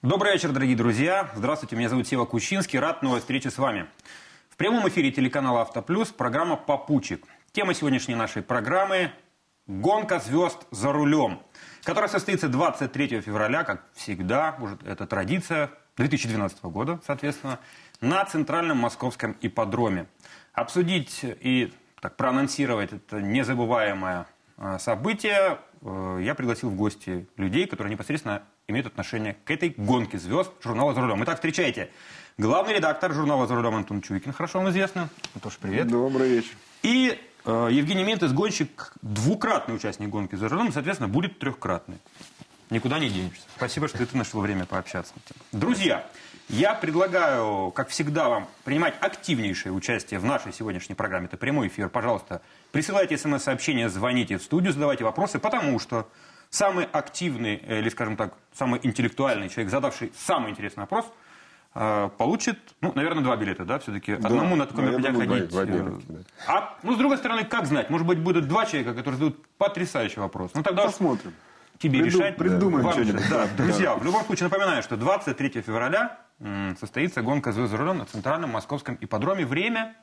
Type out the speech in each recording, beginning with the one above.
Добрый вечер, дорогие друзья. Здравствуйте, меня зовут Сева Кущинский. Рад новой встрече с вами. В прямом эфире телеканала «Автоплюс» программа «Попутчик». Тема сегодняшней нашей программы – «Гонка звезд за рулем», которая состоится 23 февраля, как всегда, уже это традиция, 2012 года, соответственно, на Центральном Московском ипподроме. Обсудить и так проанонсировать это незабываемое событие я пригласил в гости людей, которые непосредственно имеют отношение к этой гонке звезд журнала «За рулем». Итак, встречайте. Главный редактор журнала «За рулем» Антон Чуйкин, хорошо вам известно. Антош, привет. Добрый вечер. И Евгений Ментес, гонщик, двукратный участник гонки «За рулем», соответственно, будет трехкратный. Никуда не денешься. Спасибо, что ты нашел время пообщаться. Друзья, я предлагаю, как всегда, вам принимать активнейшее участие в нашей сегодняшней программе. Это прямой эфир. Пожалуйста, присылайте смс-сообщения, звоните в студию, задавайте вопросы, потому что самый активный, или, скажем так, самый интеллектуальный человек, задавший самый интересный вопрос, получит, ну, наверное, 2 билета, да, все-таки. Да. Одному на таком мероприятии ходить. Да. Ну, с другой стороны, как знать, может быть, будут 2 человека, которые зададут потрясающий вопрос. Ну, тогда посмотрим. Тебе решать. Придумаем что-нибудь. Да, друзья, в любом случае напоминаю, что 23 февраля состоится гонка звезд за рулем на Центральном Московском ипподроме. Время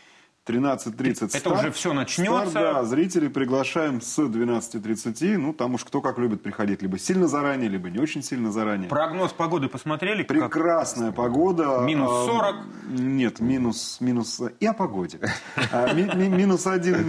13:30 это уже все начнется. Старт, да, зрителей приглашаем с 12:30. Ну, там уж кто как любит приходить. Либо сильно заранее, либо не очень сильно заранее. Прогноз погоды посмотрели? Прекрасная погода. Минус 40? Нет, минус. И о погоде. -1,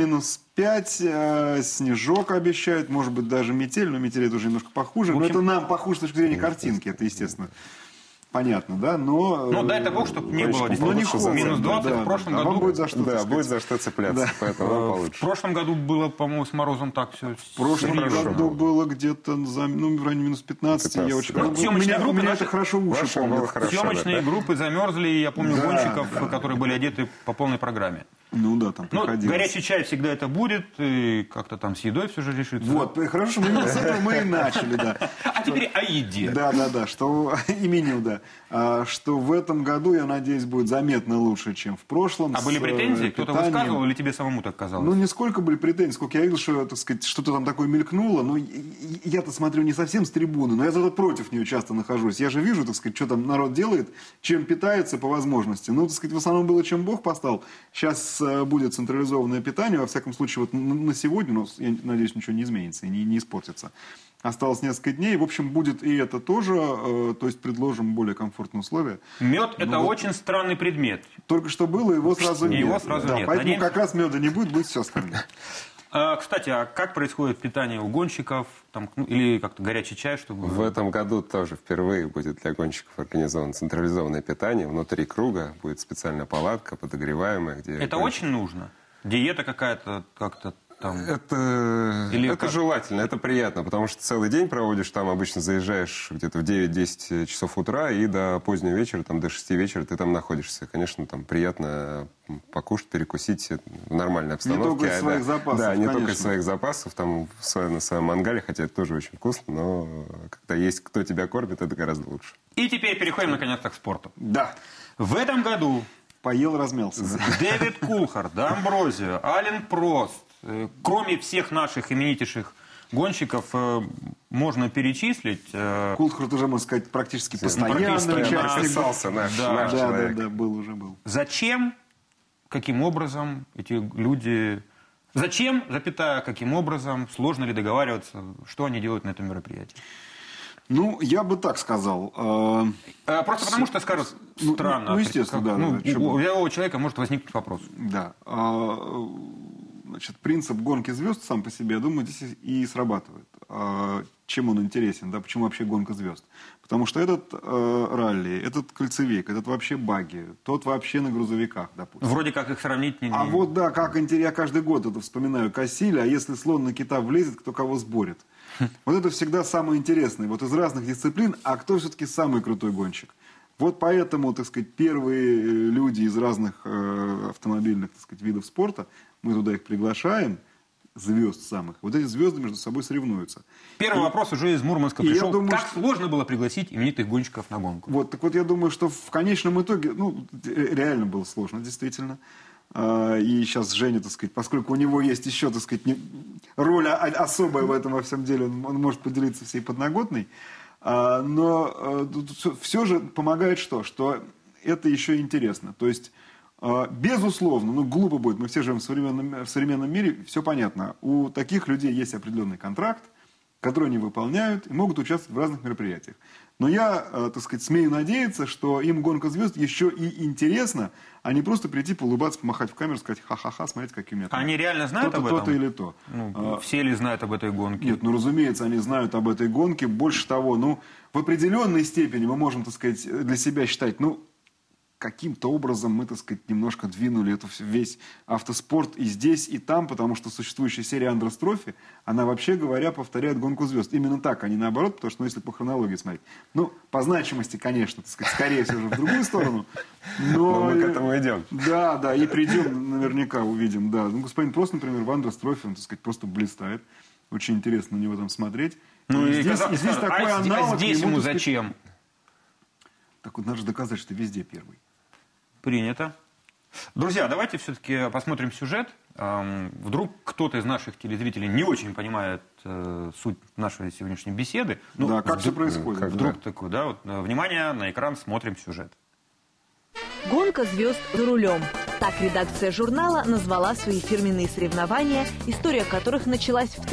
-5. Снежок обещают. Может быть, даже метель. Но метель это уже немножко похуже. Но это нам похуже с точки зрения картинки. Это, естественно. Понятно, да, но... Ну, дай-то бог, чтобы не было действительно минус 20. Да, в прошлом году... Вам будет за что, да, будет за что цепляться, да. Поэтому вам получше. В прошлом году было, по-моему, с морозом так все. В прошлом году было где-то в районе минус 15. Я очень... У меня это хорошо уши помнят. Съемочные группы замерзли, я помню гонщиков, которые были одеты по полной программе. Ну да, там приходилось. Горячий чай всегда это будет, и как-то там с едой все же решится. Вот, хорошо, что мы с этого мы и начали, да. А теперь о еде. Да, что и меню, да. Что в этом году, я надеюсь, будет заметно лучше, чем в прошлом. А были претензии? Кто-то высказывал или тебе самому так казалось? Ну, не сколько были претензий, сколько я видел, что, так сказать, что-то там такое мелькнуло. Но я-то смотрю не совсем с трибуны, но я зато против нее часто нахожусь. Я же вижу, так сказать, что там народ делает, чем питается по возможности. Ну, так сказать, в основном было, чем Бог послал. Сейчас будет централизованное питание, во всяком случае, вот на сегодня, но, я надеюсь, ничего не изменится и не испортится. Осталось несколько дней. В общем, будет и это тоже, то есть предложим более комфортные условия. Мед – это очень странный предмет. Только что было, его сразу нет. Его сразу нет. Поэтому как раз меда не будет все остальное. Кстати, а как происходит питание у гонщиков? Там, или как-то горячий чай, чтобы... В этом году тоже впервые будет для гонщиков организовано централизованное питание. Внутри круга будет специальная палатка, подогреваемая. Где это очень нужно? Диета какая-то как-то там... Это желательно, это приятно, потому что целый день проводишь там, обычно заезжаешь где-то в 9-10 часов утра и до позднего вечера, там, до 6 вечера ты там находишься. Конечно, там приятно покушать, перекусить в нормальной обстановке. Не только из своих запасов, да, не конечно. только из своих запасов, там на своем мангале, хотя это тоже очень вкусно, но когда есть кто тебя кормит, это гораздо лучше. И теперь переходим наконец-то к спорту. Да. В этом году поел, размялся. Дэвид Кулхард, Амброзио, Ален Прост, кроме всех наших именитейших гонщиков, можно перечислить. Кулхард уже, можно сказать, практически постоянно участник. Да, был. Зачем, каким образом эти люди... Зачем, каким образом, сложно ли договариваться, что они делают на этом мероприятии? Ну, я бы так сказал. Просто потому что скажут, странно. Ну, естественно, да. У любого человека может возникнуть вопрос. Да. Значит, принцип гонки звезд сам по себе, я думаю, здесь и срабатывает. Чем он интересен, да, почему вообще гонка звезд? Потому что этот ралли, этот кольцевик, этот вообще багги, тот вообще на грузовиках, допустим. Вроде как их сравнить не... А вот да, как интересно, я каждый год это вспоминаю, косили, а если слон на кита влезет, кто кого сборит. Вот это всегда самое интересное. Вот из разных дисциплин, а кто все-таки самый крутой гонщик? Вот поэтому, так сказать, первые люди из разных автомобильных, так сказать, видов спорта, мы туда их приглашаем, звезд самых. Вот эти звезды между собой соревнуются. Первый вопрос уже из Мурманска пришел. Думаю, как сложно было пригласить именитых гонщиков на гонку? Вот, так вот я думаю, что в конечном итоге, ну, реально было сложно, действительно. И сейчас Женя, так сказать, поскольку у него есть еще, так сказать, роль особая в этом во всем деле, он может поделиться всей подноготной. Но все же помогает что? Что это еще интересно. То есть, безусловно, глупо будет, мы все живем в современном мире, все понятно. У таких людей есть определенный контракт, который они выполняют и могут участвовать в разных мероприятиях. Но я, так сказать, смею надеяться, что им «Гонка звезд» еще и интересно, а не просто прийти, поулыбаться, помахать в камеру, сказать ха-ха-ха, смотрите, какие у меня там. Они реально знают об этом? То-то или то. Все ли знают об этой гонке? Нет, разумеется, они знают об этой гонке. Больше того, в определенной степени мы можем, так сказать, для себя считать, каким-то образом мы, так сказать, немножко двинули весь автоспорт и здесь, и там, потому что существующая серия «Андрес Трофи», она, вообще говоря, повторяет «Гонку звезд». Именно так, а не наоборот, потому что, если по хронологии смотреть. По значимости, конечно, так сказать, скорее всего, в другую сторону. Но мы к этому идем. Да, и придем, наверняка увидим, да. Господин Прост, например, в «Андрес Трофи», он, так сказать, просто блистает. Очень интересно на него там смотреть. И здесь такой аналог. Здесь ему зачем? Так вот, надо же доказать, что везде первый. Принято. Друзья, давайте все-таки посмотрим сюжет. Вдруг кто-то из наших телезрителей не очень понимает суть нашей сегодняшней беседы. Как все происходит. Вдруг такой, да? Внимание, на экран, смотрим сюжет. «Гонка звезд за рулем». Так редакция журнала назвала свои фирменные соревнования, история которых началась в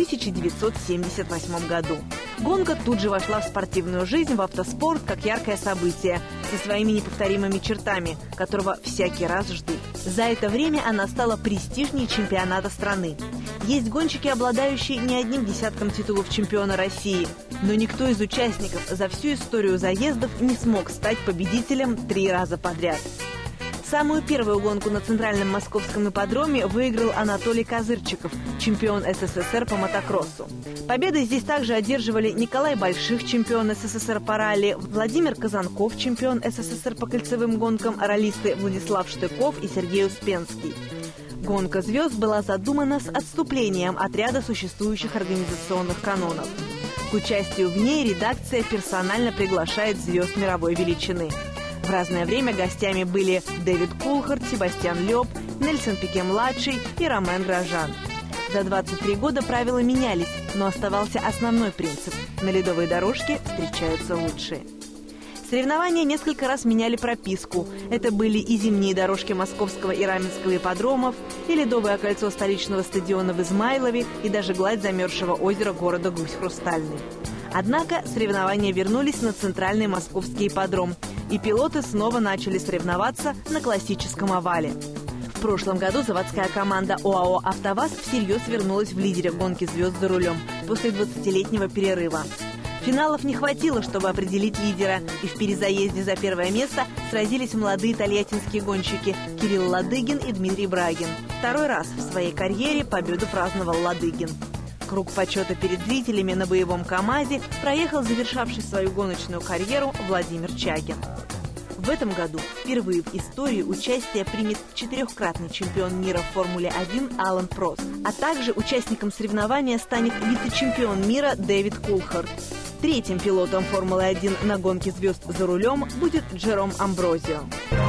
1978 году. Гонка тут же вошла в спортивную жизнь, в автоспорт, как яркое событие, со своими неповторимыми чертами, которого всякий раз ждут. За это время она стала престижнее чемпионата страны. Есть гонщики, обладающие не одним десятком титулов чемпиона России, но никто из участников за всю историю заездов не смог стать победителем 3 раза подряд. Самую первую гонку на Центральном Московском ипподроме выиграл Анатолий Козырчиков, чемпион СССР по мотокроссу. Победы здесь также одерживали Николай Больших, чемпион СССР по ралли, Владимир Казанков, чемпион СССР по кольцевым гонкам, раллисты Владислав Штыков и Сергей Успенский. «Гонка звезд» была задумана с отступлением от ряда существующих организационных канонов. К участию в ней редакция персонально приглашает звезд мировой величины. В разное время гостями были Дэвид Кулхард, Себастьян Лёб, Нельсон Пике-младший и Ромен Грожан. За 23 года правила менялись, но оставался основной принцип – на ледовой дорожке встречаются лучшие. Соревнования несколько раз меняли прописку. Это были и зимние дорожки Московского и Раменского ипподромов, и ледовое кольцо столичного стадиона в Измайлове, и даже гладь замерзшего озера города Гусь-Хрустальный. Однако соревнования вернулись на Центральный Московский ипподром, и пилоты снова начали соревноваться на классическом овале. В прошлом году заводская команда ОАО «АвтоВАЗ» всерьез вернулась в лидере гонки звезд за рулем после 20-летнего перерыва. Финалов не хватило, чтобы определить лидера, и в перезаезде за первое место сразились молодые тольяттинские гонщики Кирилл Ладыгин и Дмитрий Брагин. Второй раз в своей карьере победу праздновал Ладыгин. Круг почета перед зрителями на боевом КАМАЗе проехал завершавший свою гоночную карьеру Владимир Чагин. В этом году впервые в истории участие примет 4-кратный чемпион мира в Формуле-1 Алан Прост, а также участником соревнования станет вице-чемпион мира Дэвид Кулхард. Третьим пилотом Формулы-1 на гонке звезд за рулем будет Джером Амброзио.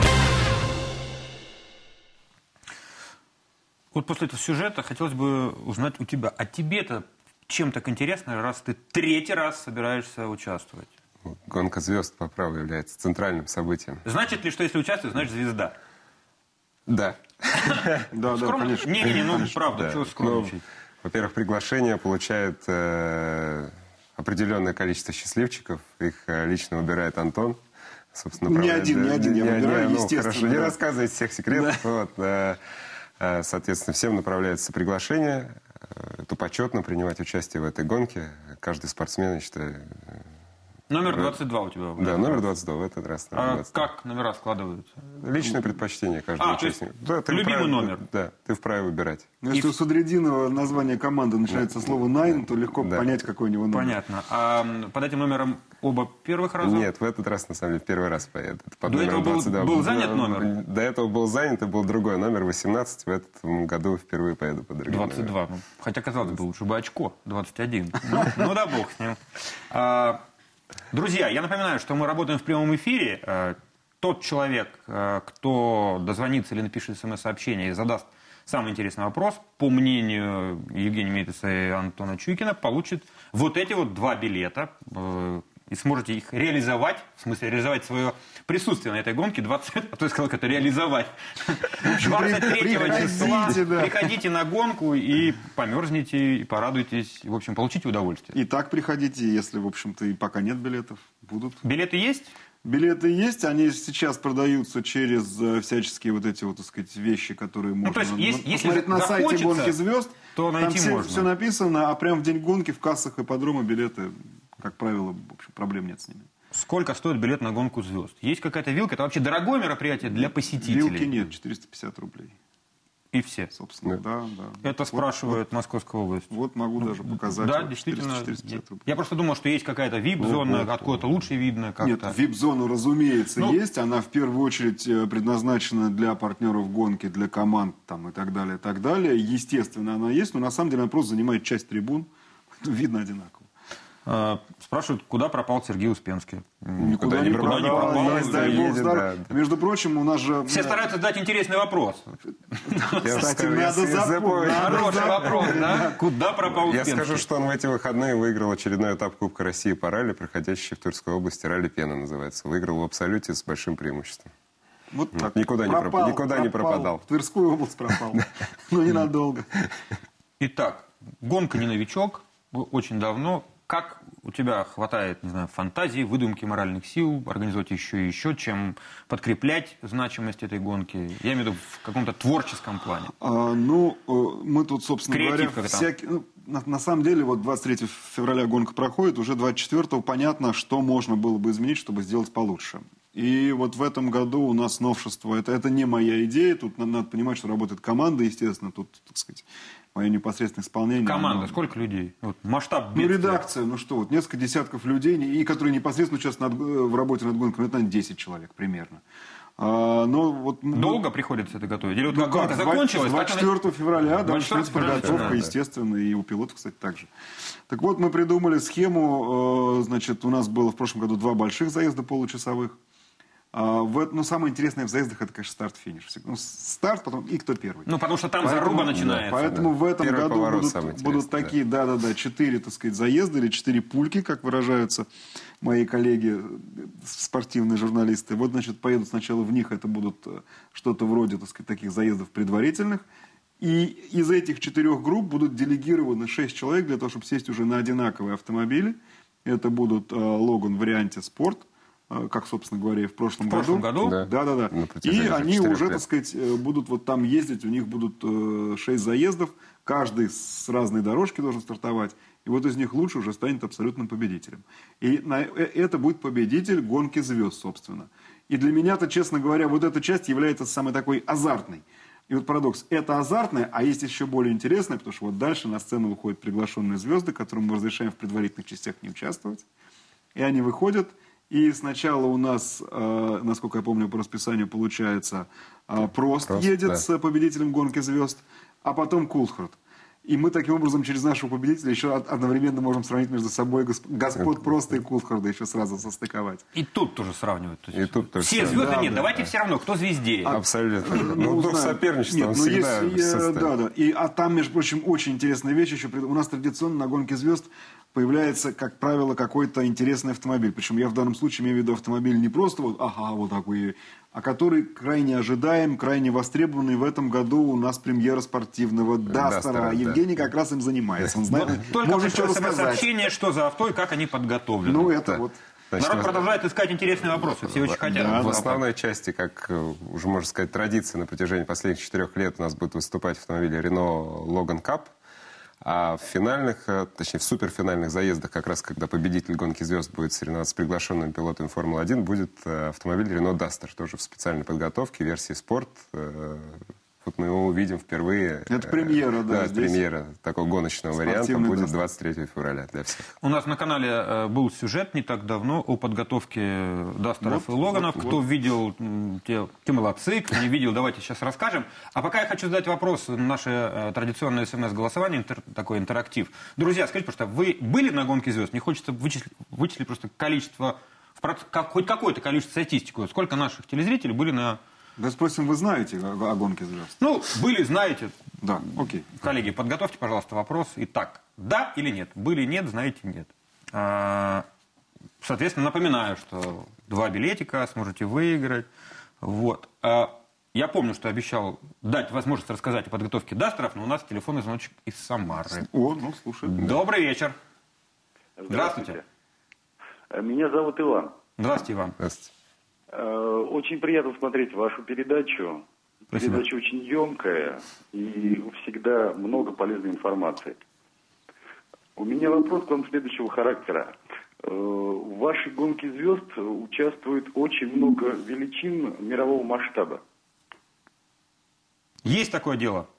Вот после этого сюжета хотелось бы узнать у тебя, а тебе-то чем так интересно, раз ты 3-й раз собираешься участвовать? Гонка звезд по праву является центральным событием. Значит ли, что если участвуешь, значит звезда? Да. Да, конечно. Не, правда, чего скромничать? Во-первых, приглашение получает определенное количество счастливчиков. Их лично выбирает Антон. Собственно, не один, я выбираю, естественно. Хорошо, не рассказывайте всех секретов. Соответственно, всем направляется приглашение. Это почетно принимать участие в этой гонке. Каждый спортсмен, я считаю... Номер 22 у тебя. Да, номер 22 в этот раз. Как номера складываются? Личное предпочтение каждого участника. Да, любимый номер? Да, ты вправе выбирать. Если у Садриддинова название команды начинается со слова «Найн», то легко понять, какой у него номер. Понятно. А под этим номером оба первых раза? Нет, в этот раз, на самом деле, первый раз поедет. До этого был занят номер? До этого был занят, и был другой номер, 18. В этом году впервые поеду под другим 22. Номером. Хотя, казалось бы, лучше бы очко. 21. Ну да бог с ним. Друзья, я напоминаю, что мы работаем в прямом эфире. Тот человек, кто дозвонится или напишет смс-сообщение и задаст самый интересный вопрос, по мнению Евгения Митеса и Антона Чуйкина, получит вот эти вот 2 билета. и сможете их реализовать, в смысле реализовать свое присутствие на этой гонке 20, а то я сказал, как это реализовать. 23 числа приходите на гонку и померзнете, и порадуйтесь, и, в общем, получите удовольствие. И так приходите, если, в общем-то, и пока нет билетов, будут. Билеты есть? Билеты есть, они сейчас продаются через всяческие вот эти вот, так сказать, вещи, которые можно то есть, если посмотреть на сайте «Гонки звезд», то найти там можно. все написано, а прямо в день гонки в кассах ипподрома билеты, как правило, в общем, проблем нет с ними. Сколько стоит билет на гонку звезд? Есть какая-то вилка? Это вообще дорогое мероприятие для посетителей? Вилки нет, 450 рублей. И все? Собственно, да. Это спрашивает Московская область. Вот могу даже показать. Да, вот, действительно. 450 рублей. Я просто думал, что есть какая-то VIP-зона, откуда-то лучше видно. Нет, VIP-зона, разумеется, есть. Она в первую очередь предназначена для партнеров гонки, для команд там, и так далее, и так далее. Естественно, она есть, но на самом деле она просто занимает часть трибун. Видно одинаково. Спрашивают, куда пропал Сергей Успенский. Никуда не пропал. Между прочим, у нас же... Все стараются задать интересный вопрос. Кстати, надо запомнить. Хороший вопрос, да? Куда пропал Успенский? Я скажу, что он в эти выходные выиграл очередной этап Кубка России по ралли, проходящий в Тверской области. Ралли Пена называется. Выиграл в абсолюте с большим преимуществом. Вот так. Никуда не пропадал. В Тверскую область пропал. Но ненадолго. Итак, гонка не новичок. Очень давно. Как у тебя хватает, не знаю, фантазии, выдумки, моральных сил организовать еще и еще, чем подкреплять значимость этой гонки? Я имею в виду в каком-то творческом плане. Мы тут, собственно говоря, на самом деле, вот 23 февраля гонка проходит, уже 24-го понятно, что можно было бы изменить, чтобы сделать получше. И вот в этом году у нас новшество, это не моя идея, тут надо понимать, что работает команда, естественно, тут, так сказать, мое непосредственное исполнение. Команда, сколько людей? Вот масштаб бедствия. Редакция, несколько десятков людей, и которые непосредственно участвуют в работе над гонкой, это, наверное, 10 человек примерно. Долго приходится это готовить? Или вот как гонка закончилась? 24 февраля, да, начинается подготовка, естественно, и у пилотов, кстати, также. Так вот, мы придумали схему, значит, у нас было в прошлом году 2 больших заезда получасовых. Самое интересное в заездах это, конечно, старт-финиш. Старт, потом и кто первый. Потому что там заруба начинается. Поэтому в этом году будут такие, 4, так сказать, заезда или 4 пульки, как выражаются мои коллеги, спортивные журналисты. Вот, значит, поедут сначала в них, это будут что-то вроде, так сказать, таких заездов предварительных. И из этих 4 групп будут делегированы 6 человек для того, чтобы сесть уже на одинаковые автомобили. Это будут Логан в варианте спорт, как, собственно говоря, и в прошлом году. Да. И они уже, так сказать, будут вот там ездить, у них будут 6 заездов, каждый с разной дорожки должен стартовать, и вот из них лучший уже станет абсолютным победителем. И это будет победитель гонки звезд, собственно. И для меня-то, честно говоря, вот эта часть является самой такой азартной. И вот парадокс, это азартное, а есть еще более интересное, потому что вот дальше на сцену выходят приглашенные звезды, которым мы разрешаем в предварительных частях не участвовать. И они выходят. И сначала у нас, насколько я помню, по расписанию получается, Прост едет с победителем гонки звезд, а потом Кулхард. И мы таким образом через нашего победителя еще одновременно можем сравнить между собой господ Проста и Кулхарда, еще сразу состыковать. И тут тоже сравнивают. И тут тоже все звезды нет, давайте все равно, кто звездее. Абсолютно. Дух соперничества, он всегда присутствует. А там, между прочим, очень интересная вещь еще. У нас традиционно на гонке звезд появляется, как правило, какой-то интересный автомобиль. Причем я в данном случае имею в виду автомобиль не просто вот такой, а который крайне ожидаем, крайне востребованный. В этом году у нас премьера спортивного Дастера. Евгений как раз им занимается. Он знает, только пришло смс-сообщение, что за авто и как они подготовлены. Народ продолжает искать интересные вопросы, все очень хотят. В основной части, как уже можно сказать, традиция на протяжении последних 4 лет у нас будет выступать автомобиль Renault Logan Cup. А в финальных, точнее в суперфинальных заездах, как раз когда победитель гонки звезд будет соревноваться с приглашенными пилотами Формулы-1, будет автомобиль Renault Duster, тоже в специальной подготовке, версии спорт. Вот мы его увидим впервые. Это премьера, да. Да, премьера такого гоночного варианта будет 23 февраля для всех. У нас на канале был сюжет не так давно о подготовке Дастеров и Логанов. Кто видел, те молодцы. Кто не видел, давайте сейчас расскажем. А пока я хочу задать вопрос. Наше традиционное СМС-голосование, такой интерактив. Друзья, скажите, просто вы были на гонке звезд? Мне хочется вычислить просто количество, хоть какое-то количество статистику. Сколько наших телезрителей были на... Да, спросим, вы знаете о гонке звезд? Были, знаете. Да, окей. Коллеги, подготовьте, пожалуйста, вопрос. Итак, да или нет? Были, нет, знаете, нет. соответственно, напоминаю, что 2 билетика сможете выиграть. Вот. Я помню, что обещал дать возможность рассказать о подготовке дастеров, но у нас телефонный звоночек из Самары. О, ну, слушай. Добрый вечер. Здравствуйте. Меня зовут Иван. Здравствуйте, Иван. Здравствуйте. Очень приятно смотреть вашу передачу. Спасибо. Передача очень емкая и всегда много полезной информации. У меня вопрос к вам следующего характера. В вашей гонке звезд участвует очень много величин мирового масштаба. Есть такое дело?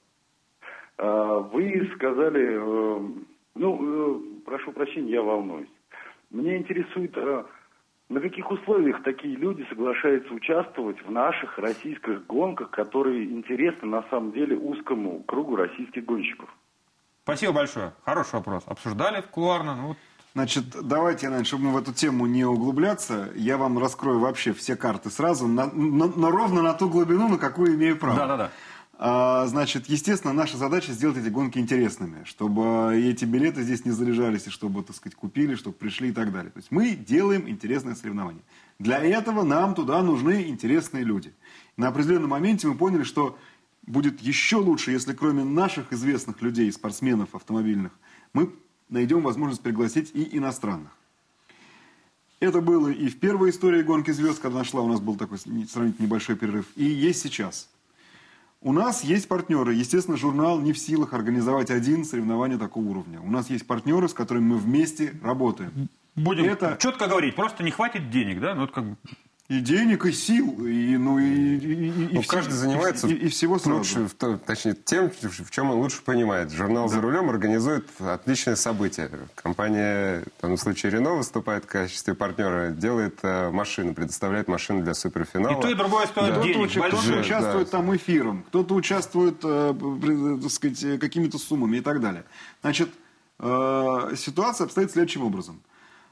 Вы сказали, прошу прощения, я волнуюсь. Меня интересует, на каких условиях такие люди соглашаются участвовать в наших российских гонках, которые интересны на самом деле узкому кругу российских гонщиков? Спасибо большое. Хороший вопрос. Обсуждали кулуарно. Ну, вот. Значит, давайте, чтобы мы в эту тему не углубляться, я вам раскрою вообще все карты сразу, ровно на ту глубину, на какую имею право. Да. Значит, естественно, наша задача сделать эти гонки интересными, чтобы эти билеты здесь не заряжались, и чтобы, так сказать, купили, чтобы пришли и так далее. То есть мы делаем интересное соревнование. Для этого нам туда нужны интересные люди. На определенном моменте мы поняли, что будет еще лучше, если кроме наших известных людей, спортсменов автомобильных, мы найдем возможность пригласить и иностранных. Это было и в первой истории гонки звезд, когда нашла, у нас был такой сравнительно небольшой перерыв, и есть сейчас. У нас есть партнеры. Естественно, журнал не в силах организовать один соревнование такого уровня. У нас есть партнеры, с которыми мы вместе работаем. Будем четко говорить, просто не хватит денег, да? Ну, вот как... И денег, и сил, и каждый занимается и всего сразу. Лучше, точнее, тем, в чем он лучше понимает. Журнал «За рулем» организует отличные события. Компания, в данном случае Рено, выступает в качестве партнера, делает машины, предоставляет машины для суперфинала. И то, и другое стоит денег. Кто-то участвует там эфиром, кто-то участвует, так сказать, какими-то суммами и так далее. Значит, ситуация обстоит следующим образом.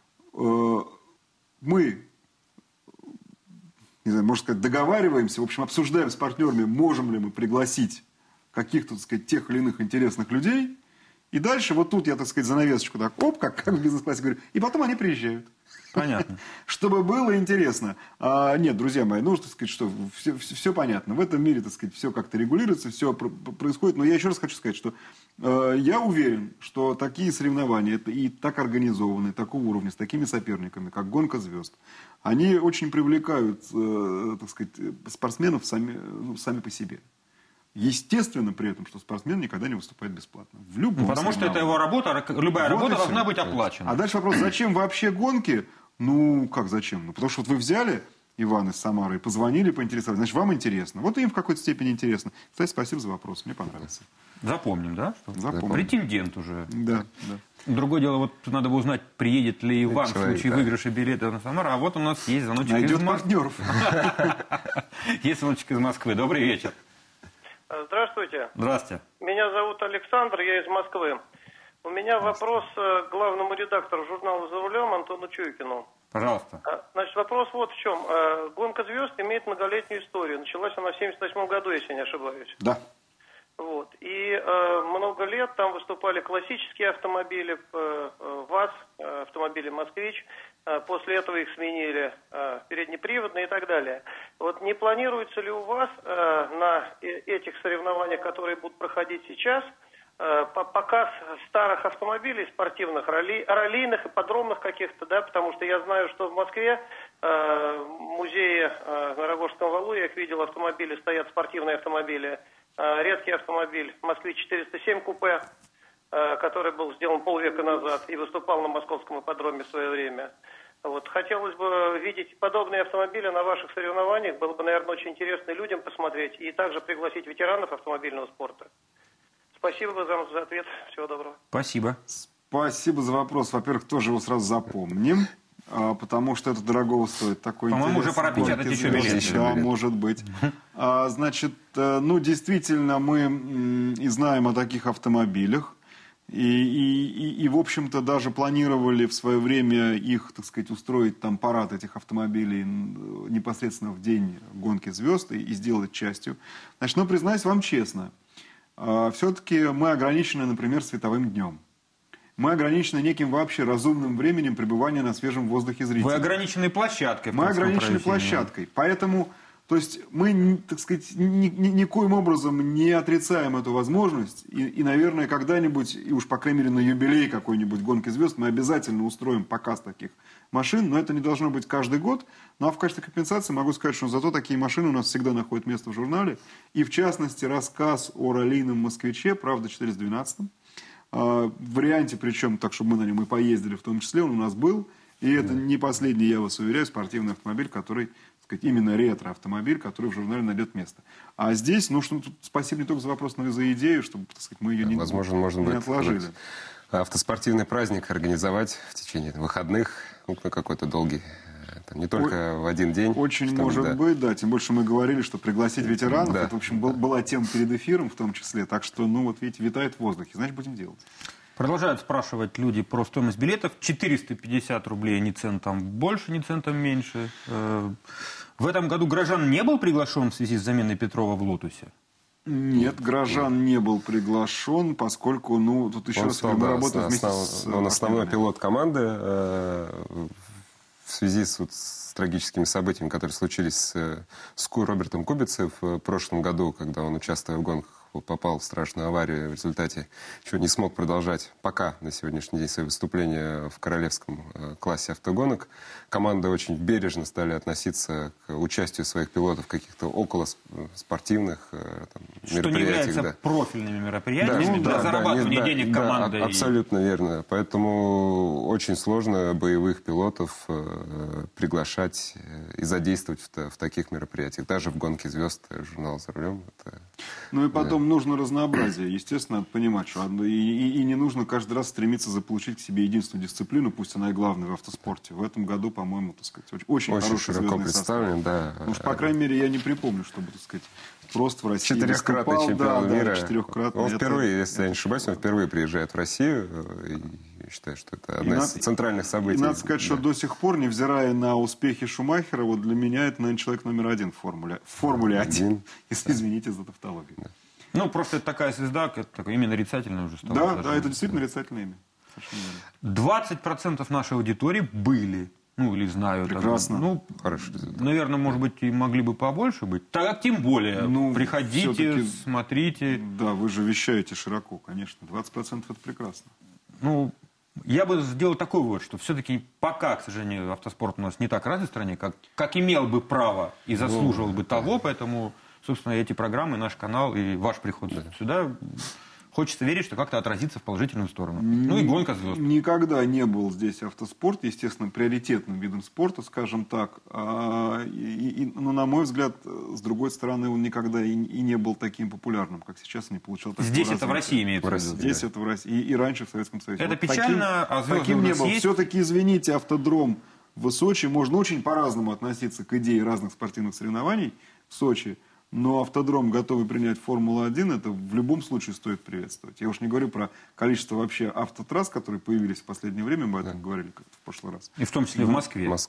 Мы... не знаю, можно сказать, договариваемся, в общем, обсуждаем с партнерами, можем ли мы пригласить каких-то, так сказать, тех или иных интересных людей. И дальше вот тут я, так сказать, занавесочку так, как в бизнес-классе говорю, и потом они приезжают. Понятно. Чтобы было интересно. Нет, друзья мои, ну, так сказать, что все понятно. В этом мире, так сказать, все как-то регулируется, все происходит. Но я еще раз хочу сказать, что я уверен, что такие соревнования, это и так организованные, такого уровня, с такими соперниками, как «Гонка звезд», они очень привлекают, так сказать, спортсменов сами по себе. Естественно, при этом, что спортсмен никогда не выступает бесплатно. В любом Потому что это его работа, любая работа должна быть оплачена. А дальше вопрос, зачем вообще гонки? Ну, как зачем? Ну, потому что вот вы взяли Ивана из Самары и позвонили, поинтересовались. Значит, вам интересно. Вот им в какой-то степени интересно. Кстати, спасибо за вопрос, мне понравился. Запомним, да? Запомним. Претендент уже. Да. Другое дело, вот надо бы узнать, приедет ли Иван в случае выигрыша билета на Самару. А вот у нас есть звоночек из Москвы. Найдет партнеров. Есть звоночек из Москвы. Добрый вечер. Здравствуйте. Здравствуйте. Меня зовут Александр, я из Москвы. У меня вопрос к главному редактору журнала «За рулем» Антону Чуйкину. Пожалуйста. Значит, вопрос вот в чем. «Гонка звезд» имеет многолетнюю историю. Началась она в 1978 году, если не ошибаюсь. Да. Вот. И много лет там выступали классические автомобили, ВАЗ, автомобили «Москвич». После этого их сменили переднеприводные и так далее. Вот не планируется ли у вас на этих соревнованиях, которые будут проходить сейчас, показ старых автомобилей спортивных, раллийных и подробных каких-то, да, потому что я знаю, что в Москве в музее на Рогожском валу, я их видел, автомобили стоят, спортивные автомобили, редкий автомобиль «Москвич-407 купе», который был сделан полвека назад и выступал на московском ипподроме в свое время. Вот. Хотелось бы видеть подобные автомобили на ваших соревнованиях. Было бы, наверное, очень интересно людям посмотреть и также пригласить ветеранов автомобильного спорта. Спасибо вам за ответ. Всего доброго. Спасибо. Спасибо за вопрос. Во-первых, тоже его сразу запомним, потому что это дорого стоит. По-моему, уже пора печатать еще билеты. Да, может быть. Значит, ну, действительно, мы и знаем о таких автомобилях. И, в общем-то, даже планировали в свое время их, так сказать, устроить там парад этих автомобилей непосредственно в день гонки звезд и сделать частью. Значит, но признаюсь вам честно, все-таки мы ограничены, например, световым днем. мы ограничены неким вообще разумным временем пребывания на свежем воздухе зрителя. Вы ограничены площадкой. Мы ограничены площадкой. Поэтому, то есть, мы, так сказать, никоим образом не отрицаем эту возможность. И, наверное, когда-нибудь, и уж, по крайней мере, на юбилей какой-нибудь «Гонки звезд» мы обязательно устроим показ таких машин. Но это не должно быть каждый год. Ну, а в качестве компенсации могу сказать, что зато такие машины у нас всегда находят место в журнале. И, в частности, рассказ о раллийном «Москвиче», правда, 412-м. В варианте, причем так, чтобы мы на нем и поездили, в том числе, он у нас был. И это не последний, я вас уверяю, спортивный автомобиль, который, так сказать, именно ретро-автомобиль, который в журнале найдет место. А здесь, ну, что тут спасибо не только за вопрос, но и за идею, чтобы, так сказать, мы ее не отложили. Автоспортивный праздник организовать в течение выходных, ну, на какой-то долгий, там, не только в один день. Очень может быть, да. Тем больше мы говорили, что пригласить ветеранов, это, в общем, была тема перед эфиром в том числе. Так что, ну, вот видите, витает в воздухе. Значит, будем делать. Продолжают спрашивать люди про стоимость билетов. 450 рублей, ни центом больше, ни центом меньше. В этом году Грожан не был приглашен в связи с заменой Петрова в «Лотусе»? Нет, Грожан не был приглашен, поскольку, ну, тут еще раз мы работаем вместе с... Он основной пилот команды в связи с трагическими событиями, которые случились с Робертом Кубицей в прошлом году, когда он, участвуя в гонках, попал в страшную аварию, в результате чего не смог продолжать пока на сегодняшний день свои выступления в королевском классе автогонок. Команда очень бережно стали относиться к участию своих пилотов в каких-то околоспортивных мероприятиях. Что не является профильными мероприятиями для зарабатывания денег команды. Да, абсолютно верно. Поэтому очень сложно боевых пилотов приглашать и задействовать в таких мероприятиях. Даже в «Гонке звезд» журнал «За рулем». Ну и потом нужно разнообразие. Естественно, надо понимать, что и не нужно каждый раз стремиться заполучить к себе единственную дисциплину, пусть она и главная в автоспорте. В этом году, по-моему, так сказать, очень хороший широко представлен, да. Потому что, по крайней мере, я не припомню, чтобы, так сказать, просто в России четырехкратный чемпион мира. Четырехкратный. Он впервые, если я не ошибаюсь, он впервые приезжает в Россию. И я считаю, что это одно из центральных событий. И надо сказать, что до сих пор, невзирая на успехи Шумахера, вот для меня это, наверное, человек номер один в Формуле 1. Если извините за тавтологию. Да. Ну, просто это такая звезда, это такое имя нарицательное уже стало. Да, это действительно нарицательное имя. 20% нашей аудитории были, ну, или знают. Прекрасно. Ну, хорошо. Наверное, может быть, и могли бы побольше быть. Так, тем более, приходите, смотрите. Да, вы же вещаете широко, конечно. 20% это прекрасно. Ну, я бы сделал такой вывод, что все-таки пока, к сожалению, автоспорт у нас не так развит в стране, как имел бы право и заслуживал бы того, поэтому... Собственно, эти программы, наш канал и ваш приход сюда, хочется верить, что как-то отразится в положительную сторону. Ну и «Гонка звезд». Никогда не был здесь автоспорт, естественно, приоритетным видом спорта, скажем так. Но, на мой взгляд, с другой стороны, он никогда и не был таким популярным, как сейчас, не получил такого Здесь развития. Это в России имеется в виду? Здесь это в России. И раньше в Советском Союзе. Это вот печально, а звезды таким у не нас был. есть? Все-таки, извините, автодром в Сочи, можно очень по-разному относиться к идее разных спортивных соревнований в Сочи. Но автодром, готовый принять Формулу-1, это в любом случае стоит приветствовать. Я уж не говорю про количество вообще автотрасс, которые появились в последнее время, мы об этом говорили как-то в прошлый раз. И в том числе в Москве. И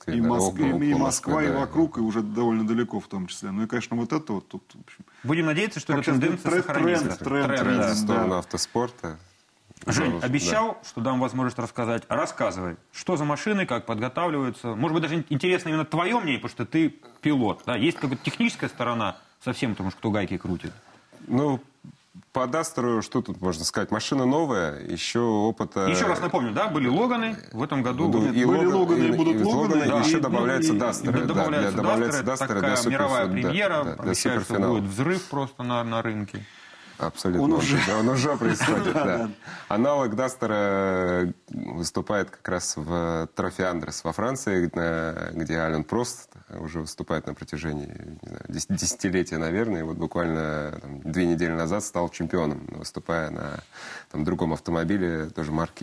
Москва, и вокруг, и уже довольно далеко в том числе. Ну и, конечно, вот это вот тут... В общем, будем надеяться, что эта тенденция сохранится. Тренд в сторону автоспорта. Жень, обещал, что дам возможность рассказать. Рассказывай, что за машины, как подготавливаются. Может быть, даже интересно именно твое мнение, потому что ты пилот. Да? Есть какая-то техническая сторона совсем, потому что кто гайки крутит. Ну, по Дастеру, что тут можно сказать? Машина новая, еще опыта... Еще раз напомню, да, были Логаны, в этом году... Были Логаны, и будут Логаны. Да, еще добавляются Дастеры. Добавляются Дастеры, такая мировая премьера. Обещают, что будет взрыв просто на рынке. Абсолютно. Он уже происходит, да. Аналог Дастера выступает как раз в Трофи Андрес во Франции, где Ален Прост уже выступает на протяжении, не знаю, десятилетия, наверное. И вот буквально 2 недели назад стал чемпионом, выступая на другом автомобиле, тоже марки,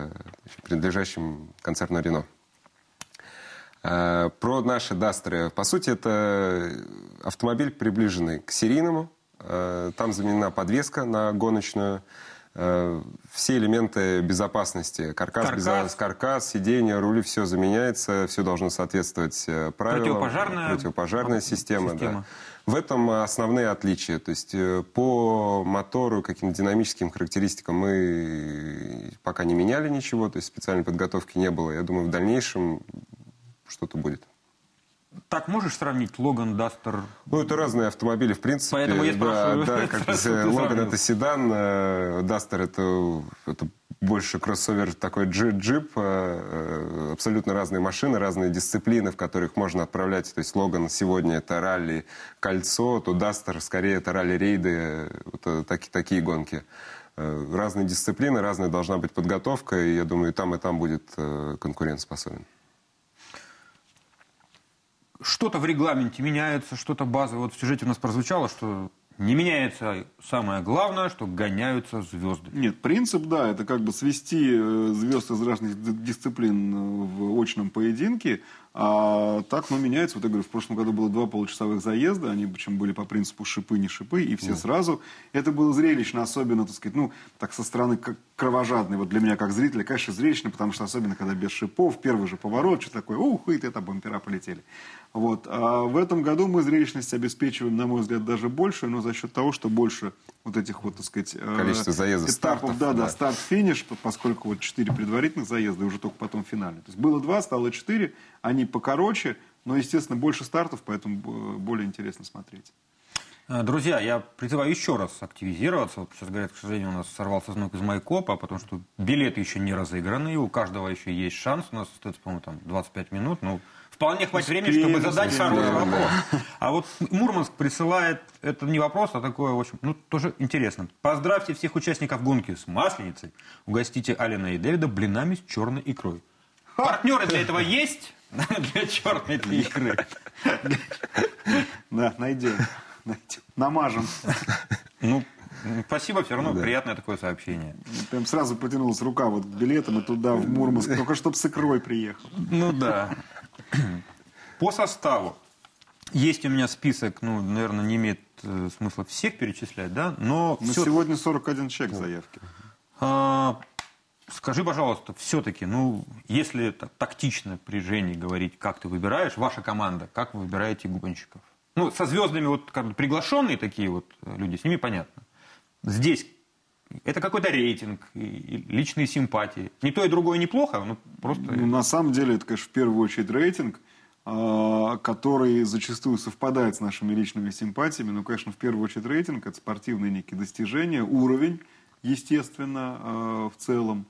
принадлежащем концерну Рено. Про наши Дастеры. По сути, это автомобиль, приближенный к серийному. Там заменена подвеска на гоночную. все элементы безопасности. Каркас, сиденье, рули, все заменяется, все должно соответствовать правилам. Противопожарная система. Да. В этом основные отличия. То есть по мотору, каким-то динамическим характеристикам мы пока не меняли ничего, то есть специальной подготовки не было. Я думаю, в дальнейшем что-то будет. Так можешь сравнить Логан, Дастер? Ну, это разные автомобили, в принципе. Поэтому я спрашиваю. Да, Логан это седан, Дастер это больше кроссовер, такой джип. Абсолютно разные машины, разные дисциплины, в которых можно отправлять. То есть Логан сегодня это ралли, кольцо, то Дастер скорее это ралли-рейды, вот такие гонки. Разные дисциплины, разная должна быть подготовка, и я думаю, и там будет конкурентоспособен. Что-то в регламенте меняется, что-то базовое. Вот в сюжете у нас прозвучало, что не меняется самое главное, что гоняются звезды. Нет, принцип, да, это как бы свести звезд из разных дисциплин в очном поединке. А так, меняется. Вот я говорю, в прошлом году было 2 получасовых заезда, они причем были по принципу шипы, не шипы, и все сразу. Это было зрелищно, особенно, так сказать, так со стороны кровожадной. Вот для меня, как зрителя, конечно, зрелищно, потому что особенно, когда без шипов, первый же поворот, что такое, и это бампера полетели. Вот. А в этом году мы зрелищность обеспечиваем, на мой взгляд, даже больше, но за счет того, что больше вот этих вот, так сказать, количество заездов, этапов, да, старт-финиш, поскольку вот 4 предварительных заезда, и уже только потом финальный. То есть было 2, стало 4, они покороче, но, естественно, больше стартов, поэтому более интересно смотреть. Друзья, я призываю еще раз активизироваться. Вот сейчас говорят, к сожалению, у нас сорвался звонок из Майкопа, потому что билеты еще не разыграны, у каждого еще есть шанс. У нас остается, по-моему, 25 минут. Вполне хватит времени, чтобы задать хороший вопрос. А вот Мурманск присылает, это не вопрос, а такое, в общем, тоже интересно. Поздравьте всех участников гонки с Масленицей. Угостите Алина и Дэвида блинами с черной икрой. Партнеры для этого есть? Для черной икры. Да, найдем. Намажем. Спасибо, все равно приятное такое сообщение. Прям сразу потянулась рука вот к билетам и туда, в Мурманск, только чтобы с икрой приехал. Да. По составу. Есть у меня список, наверное, не имеет смысла всех перечислять, да? Но сегодня 41 человек заявки. Скажи, пожалуйста, все-таки, если тактично при Жене говорить, как ты выбираешь, ваша команда, как вы выбираете гонщиков? Со звездами вот как бы приглашенные такие вот люди, с ними понятно. Здесь это какой-то рейтинг, личные симпатии. Ни то и другое неплохо, просто... на самом деле, это, конечно, в первую очередь рейтинг, который зачастую совпадает с нашими личными симпатиями. Конечно, в первую очередь рейтинг, это спортивные некие достижения, уровень, естественно, в целом.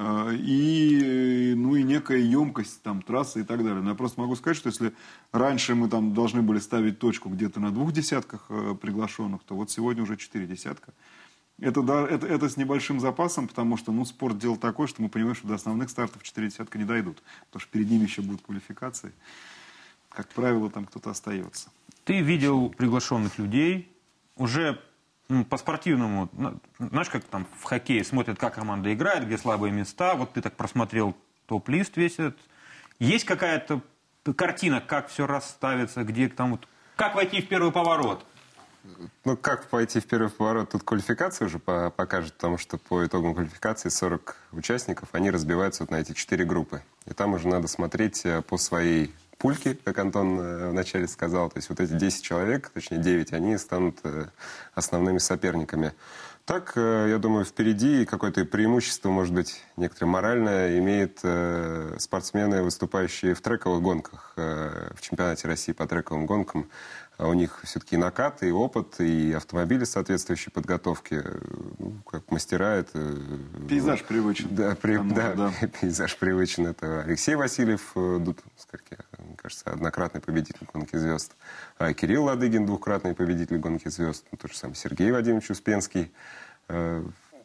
И некая емкость трассы и так далее. Но я просто могу сказать, что если раньше мы должны были ставить точку где-то на 2 десятках приглашенных, то вот сегодня уже 4 десятка. Это с небольшим запасом, потому что спорт дело такое, что мы понимаем, что до основных стартов 4 десятка не дойдут. Потому что перед ними еще будут квалификации. Как правило, там кто-то остается. Ты видел приглашенных людей уже... по-спортивному, знаешь, как там в хоккее смотрят, как команда играет, где слабые места, вот ты так просмотрел топ-лист весь этот. Есть какая-то картина, как все расставится, где там как войти в первый поворот? Как войти в первый поворот, тут квалификация уже покажет, потому что по итогам квалификации 40 участников, они разбиваются на эти 4 группы. И там уже надо смотреть по своей пульки, как Антон вначале сказал. То есть вот эти 10 человек, точнее 9, они станут основными соперниками. Так, я думаю, впереди какое-то преимущество, может быть, некоторое моральное, имеют спортсмены, выступающие в трековых гонках, в чемпионате России по трековым гонкам. У них все-таки и накат, и опыт, и автомобили соответствующей подготовки. Как мастера, это... Пейзаж привычен. Да, пейзаж привычен. Это Алексей Васильев, мне кажется, однократный победитель гонки звезд. Кирилл Ладыгин, двукратный победитель гонки звезд. Тот же самый Сергей Вадимович Успенский. То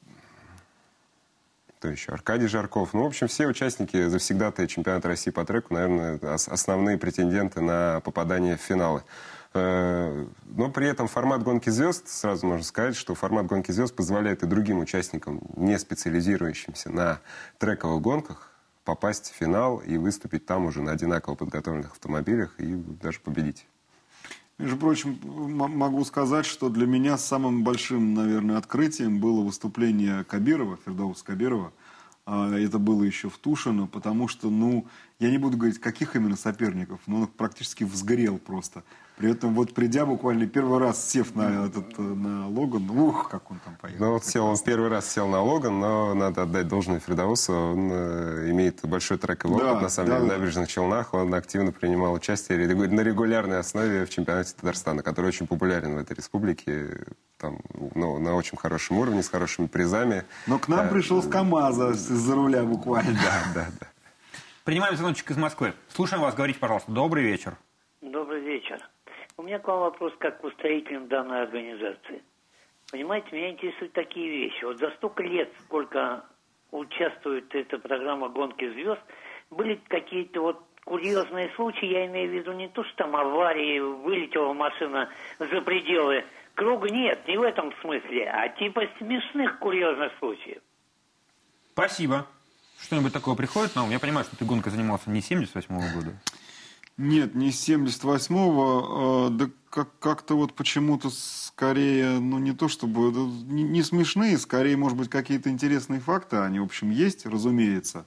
еще Аркадий Жарков. В общем, все участники завсегдатые чемпионата России по треку, наверное, основные претенденты на попадание в финалы. Но при этом формат гонки звезд, сразу можно сказать, что формат гонки звезд позволяет и другим участникам, не специализирующимся на трековых гонках, попасть в финал и выступить там уже на одинаково подготовленных автомобилях и даже победить. Между прочим, могу сказать, что для меня самым большим, наверное, открытием было выступление Кабирова, Фердауса Кабирова. Это было еще в Тушино, потому что, я не буду говорить, каких именно соперников, но он практически взгорел просто. При этом, придя буквально первый раз, сев на Логан, как он там поехал. Он первый раз сел на Логан, но надо отдать должное Фердаусу, он имеет большой трековый опыт, на самом деле, в Набережных Челнах, он активно принимал участие на регулярной основе в чемпионате Татарстана, который очень популярен в этой республике, там, на очень хорошем уровне, с хорошими призами. Но к нам пришел с КамАЗа, из-за руля буквально. Да. Принимаем звоночек из Москвы. Слушаем вас, говорите, пожалуйста. Добрый вечер. Добрый вечер. У меня к вам вопрос как к устроителям данной организации. Понимаете, меня интересуют такие вещи. За столько лет, сколько участвует эта программа «Гонки звезд», были какие-то курьезные случаи, я имею в виду не то, что там аварии, вылетела машина за пределы круга, нет, не в этом смысле, а типа смешных курьезных случаев. Спасибо. Что-нибудь такое приходит на ум? Я понимаю, что ты гонкой занимался не с 78-го года. Нет, не с 78-го, да как-то почему-то скорее, не то чтобы, не смешные, скорее, может быть, какие-то интересные факты, они, в общем, есть, разумеется,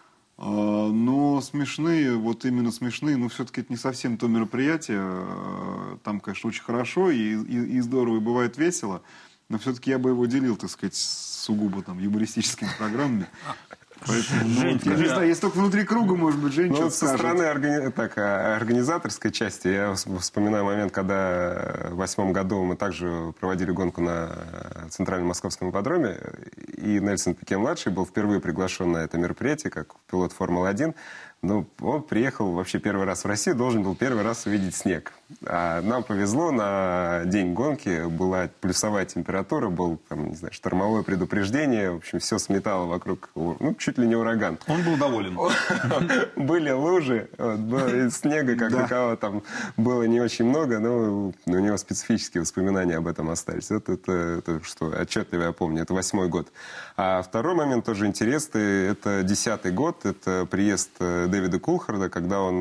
но смешные, именно смешные, все-таки это не совсем то мероприятие, там, конечно, очень хорошо и здорово, и бывает весело, но все-таки я бы его делил, так сказать, сугубо юмористическими программами. Поэтому, Жень, я не знаю, если только внутри круга, может быть, Жень что-то со скажет. стороны организаторской части, я вспоминаю момент, когда в 2008 году мы также проводили гонку на Центральном Московском ипподроме, и Нельсон Пике-младший был впервые приглашен на это мероприятие, как пилот Формулы-1. Он приехал вообще первый раз в Россию, должен был первый раз увидеть снег. А нам повезло, на день гонки была плюсовая температура, был штормовое предупреждение, в общем, все сметало вокруг, чуть ли не ураган. Он был доволен. Были лужи, снега как такового там было не очень много, но у него специфические воспоминания об этом остались. Это что, отчетливо я помню, это 2008 год. А второй момент тоже интересный, это 2010 год, это приезд Дэвида Кулхарда, когда он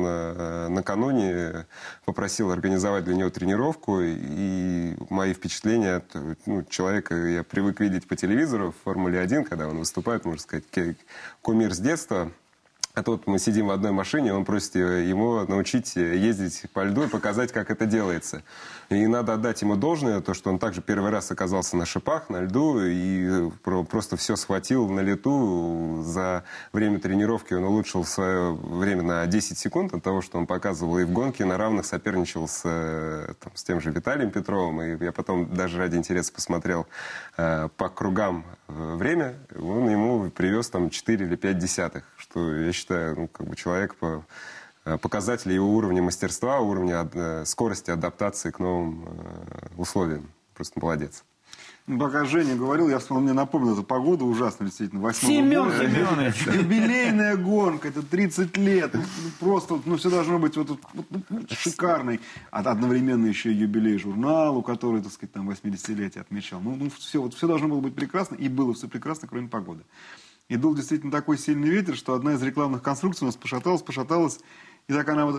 накануне попросил организовать для него тренировку, и мои впечатления от человека я привык видеть по телевизору в Формуле-1, когда он выступает, можно сказать, кумир с детства. А тут мы сидим в одной машине, он просит его научить ездить по льду и показать, как это делается. И надо отдать ему должное, то, что он также первый раз оказался на шипах, на льду, и просто все схватил на лету. За время тренировки он улучшил свое время на 10 секунд от того, что он показывал, и в гонке на равных соперничал с тем же Виталием Петровым. И я потом даже ради интереса посмотрел по кругам время, он ему привез 4 или 5 десятых, что я считаю, человек показатель его уровня мастерства, уровня скорости адаптации к новым условиям. Просто молодец. Пока Женя говорил, я вспомнил, мне напомнил, эту погоду ужасно, действительно, 8 Семен года. Семенович! Юбилейная гонка, это 30 лет. Просто, все должно быть шикарный. А одновременно еще и юбилей журналу, который, 80-летие отмечал. Все должно было быть прекрасно, и было все прекрасно, кроме погоды. И дул действительно такой сильный ветер, что одна из рекламных конструкций у нас пошаталась, и так она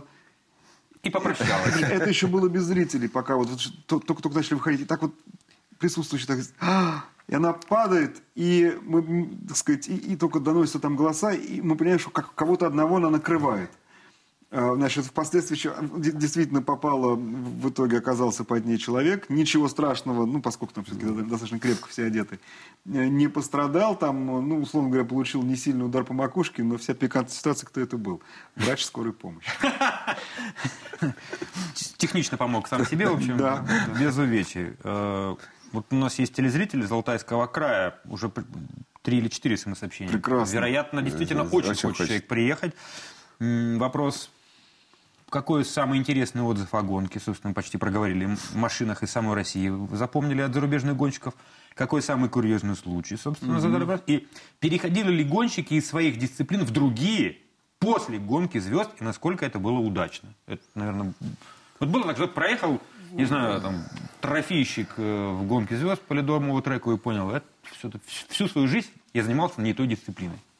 И попрощалась. Это еще было без зрителей, пока только начали выходить. И так присутствующие и она падает, и мы, и только доносятся там голоса, и мы понимаем, что кого-то одного она накрывает. Впоследствии действительно попало, в итоге оказался под ней человек. Ничего страшного, поскольку там все-таки достаточно крепко все одеты, не пострадал. Там, условно говоря, получил не сильный удар по макушке, но вся пикантная ситуация, кто это был? Врач скорой помощи. Технично помог сам себе, в общем, без увечий. У нас есть телезрители из Алтайского края, уже 3 или 4 смс-сообщения. Прекрасно. Вероятно, действительно очень хочет человек приехать. Вопрос, какой самый интересный отзыв о гонке, собственно, почти проговорили, в машинах из самой России запомнили от зарубежных гонщиков, какой самый курьезный случай, собственно, задали вопрос. И переходили ли гонщики из своих дисциплин в другие после гонки звезд, и насколько это было удачно. Это, наверное, было так, что проехал, не знаю, трофейщик в гонке звезд по ледовому треку и понял, всю свою жизнь я занимался не той дисциплиной.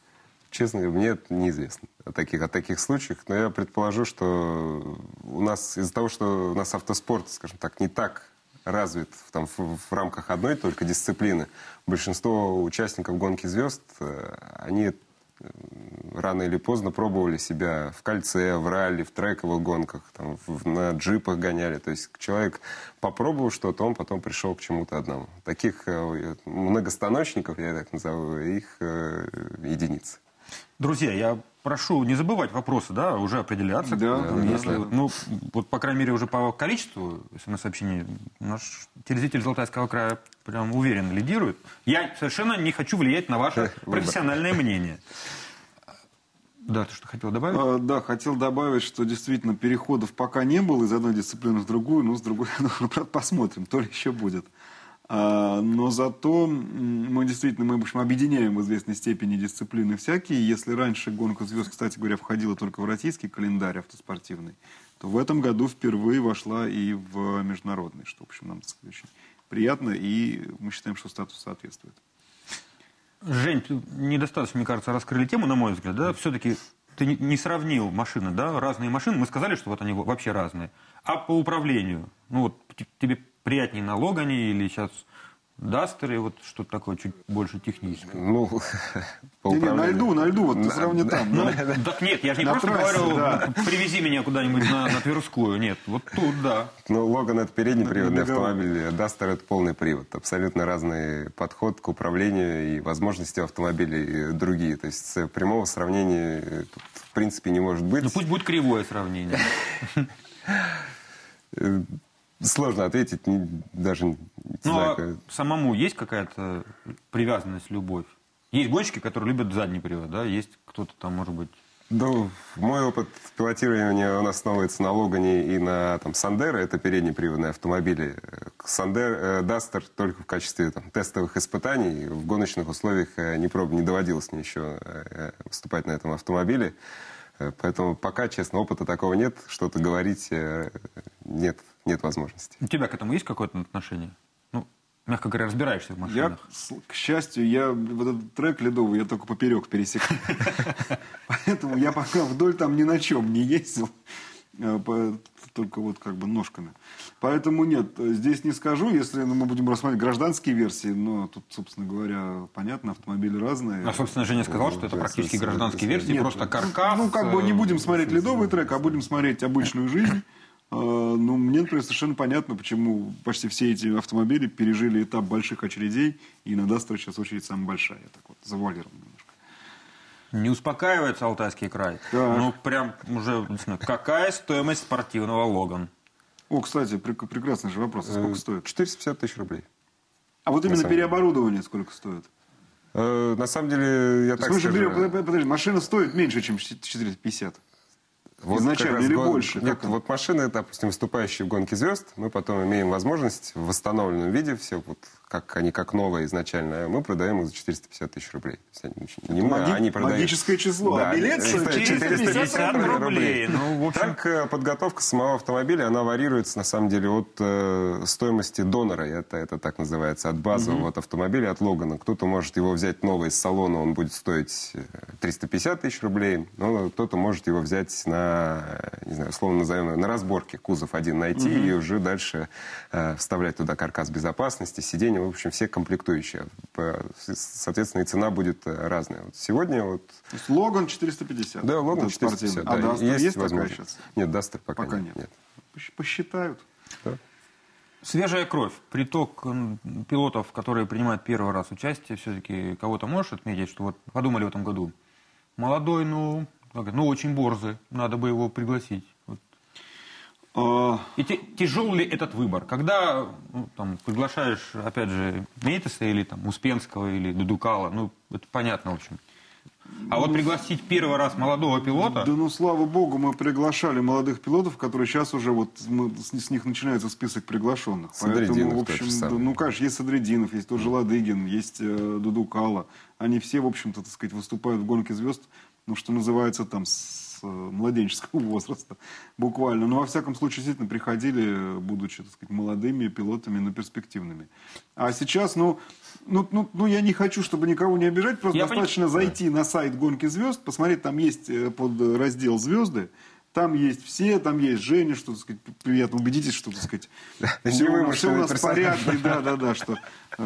Честно говоря, мне это неизвестно о таких случаях, но я предположу, что у нас из-за того, что у нас автоспорт, скажем так, не так развит в рамках одной только дисциплины, большинство участников гонки звезд, они рано или поздно пробовали себя в кольце, в ралли, в трековых гонках, на джипах гоняли. То есть человек попробовал что-то, он потом пришел к чему-то одному. Таких многостаночников, я так назову, их единицы. Друзья, я прошу не забывать вопросы, да, уже определяться. Ну, вот, по крайней мере, уже по количеству смс-сообщений наш телезритель Алтайского края прям уверенно лидирует. Я совершенно не хочу влиять на ваше профессиональное мнение. Да, ты что хотел добавить? Да, хотел добавить, что действительно переходов пока не было из одной дисциплины в другую, но с другой, посмотрим, то ли еще будет. Но зато мы действительно, в общем, объединяем в известной степени дисциплины всякие. Если раньше гонка звезд, кстати говоря, входила только в российский календарь автоспортивный, то в этом году впервые вошла и в международный, что, в общем, нам, так сказать, очень приятно, и мы считаем, что статус соответствует. Жень, недостаточно, мне кажется, раскрыли тему, на мой взгляд, да? Все-таки ты не сравнил машины, да? Разные машины, мы сказали, что вот они вообще разные. А по управлению, ну вот тебе приятнее на Логане или сейчас Дастеры, вот что-то такое чуть больше техническое? Ну, по управлению. На льду, вот ты сравни там. Так нет, я же не просто говорю, привези меня куда-нибудь на Тверскую, нет, вот тут, да. Ну, Логан — это передний приводный автомобиль, Дастер — это полный привод. Абсолютно разный подход к управлению и возможности автомобилей другие. То есть прямого сравнения тут, в принципе, не может быть. Ну, пусть будет кривое сравнение. Сложно ответить, даже не знаю. А самому есть какая-то привязанность, любовь? Есть гонщики, которые любят задний привод, да? Есть кто-то там, может быть... Да, мой опыт пилотирования, он основывается на Логане и на Сандеро, это переднеприводные автомобили. Дастер только в качестве тестовых испытаний, в гоночных условиях не доводилось мне еще выступать на этом автомобиле. Поэтому пока, честно, опыта такого нет, что-то говорить нет возможности. У тебя к этому есть какое-то отношение? Ну, мягко говоря, разбираешься в машинах. К счастью, вот этот трек ледовый я только поперек пересекаю. Поэтому я пока вдоль там ни на чем не ездил. Только вот как бы ножками. Поэтому нет, здесь не скажу. Если мы будем рассматривать гражданские версии, но тут, собственно говоря, понятно, автомобили разные. А, собственно, Женя сказал, что это практически гражданские версии, нет, просто каркас. Ну, как бы не будем смотреть ледовый трек, а будем смотреть обычную жизнь. Ну, мне, например, совершенно понятно, почему почти все эти автомобили пережили этап больших очередей, и на Дастере сейчас очередь самая большая. Я так вот завуалирован немножко. Не успокаивается Алтайский край. Да. Ну, прям уже, не знаю, какая стоимость спортивного Логан? О, кстати, прекрасный же вопрос. Сколько стоит? 450 тысяч рублей. А вот именно переоборудование сколько стоит? На самом деле, я так скажу... Подожди, машина стоит меньше, чем 450. Вот изначально или больше? Нет, вот машины, допустим, выступающие в гонке звезд, мы потом имеем возможность в восстановленном виде, все вот как новые изначально, мы продаем их за 450 тысяч рублей. Они продают... Магическое число, да, а билет 450 рублей. Ну, в общем... Так, подготовка самого автомобиля, она варьируется, на самом деле, от стоимости донора, это так называется, от базового автомобиля, от Логана. Кто-то может его взять новый из салона, он будет стоить 350 тысяч рублей, но кто-то может его взять не знаю, условно назовем, на разборке кузов один найти и уже дальше вставлять туда каркас безопасности, сиденья, в общем, все комплектующие. Соответственно, и цена будет разная. Вот сегодня вот... То есть Логан 450? Да, Логан 450. А да, Дастер есть такая сейчас? Нет, Дастер пока нет. Посчитают. Да. Свежая кровь, приток пилотов, которые принимают первый раз участие, все-таки кого-то можешь отметить, что вот подумали в этом году? Молодой, ну очень борзый, надо бы его пригласить. Вот. И тяжелый ли этот выбор? Когда приглашаешь, опять же, Мейтеса или Успенского или Дудукала, это понятно, в общем. А вот пригласить первый раз молодого пилота... Да, слава богу, мы приглашали молодых пилотов, которые сейчас уже, с них начинается список приглашенных. Поэтому, в общем, конечно, есть Садридинов, есть тот же Ладыгин, есть Дудукала. Они все, в общем-то, так сказать, выступают в гонке звезд, что называется, с с младенческого возраста, буквально. Но, во всяком случае, действительно приходили, будучи, так сказать, молодыми пилотами, но перспективными. А сейчас, я не хочу, чтобы никого не обижать, просто достаточно зайти на сайт «Гонки звезд», посмотреть, там есть под раздел «Звезды», там есть все, там есть Женя, что, так сказать, приятно, убедитесь, что, так сказать, все у нас в порядке, да, что.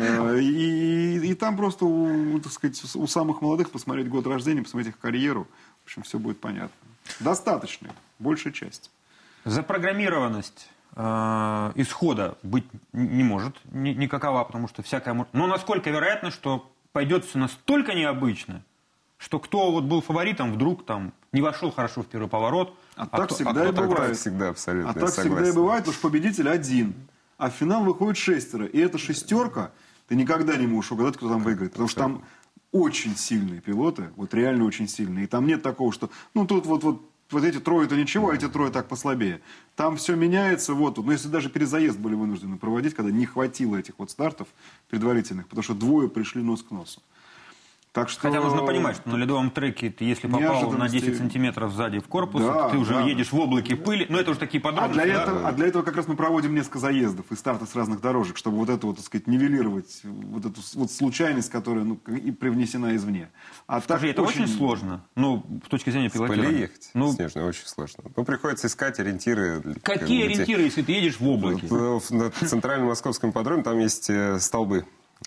И там просто, так сказать, у самых молодых посмотреть год рождения, посмотреть их карьеру, в общем, все будет понятно. Достаточно, большая часть. Запрограммированность исхода быть не может никакова, потому что всякое может. Но насколько вероятно, что пойдет все настолько необычно, что кто вот был фаворитом, вдруг там не вошел хорошо в первый поворот. Так всегда и бывает. Так всегда, абсолютно. Так всегда и бывает, потому что победитель один. А в финал выходит 6. И эта 6, ты никогда не можешь угадать, кто там выиграет. Потому что там очень сильные пилоты, вот реально очень сильные. И там нет такого, что, тут вот эти трое это ничего, а эти трое так послабее. Там все меняется. Но если даже перезаезд были вынуждены проводить, когда не хватило этих вот стартов предварительных, потому что двое пришли нос к носу. Так что... Хотя нужно понимать, что на ледовом треке ты, если попал на 10 сантиметров сзади в корпус, ты уже едешь в облаке пыли. Но это уже такие подробности. А для этого как раз мы проводим несколько заездов и старты с разных дорожек, чтобы вот это вот, так сказать, нивелировать, вот эту вот случайность, которая и привнесена извне. Скажи, это очень сложно? с точки зрения пилотирования. В пыли ехать снежно очень сложно. Приходится искать ориентиры. Какие ориентиры, если ты едешь в облаке? На центральном московском ипподроме там есть столбы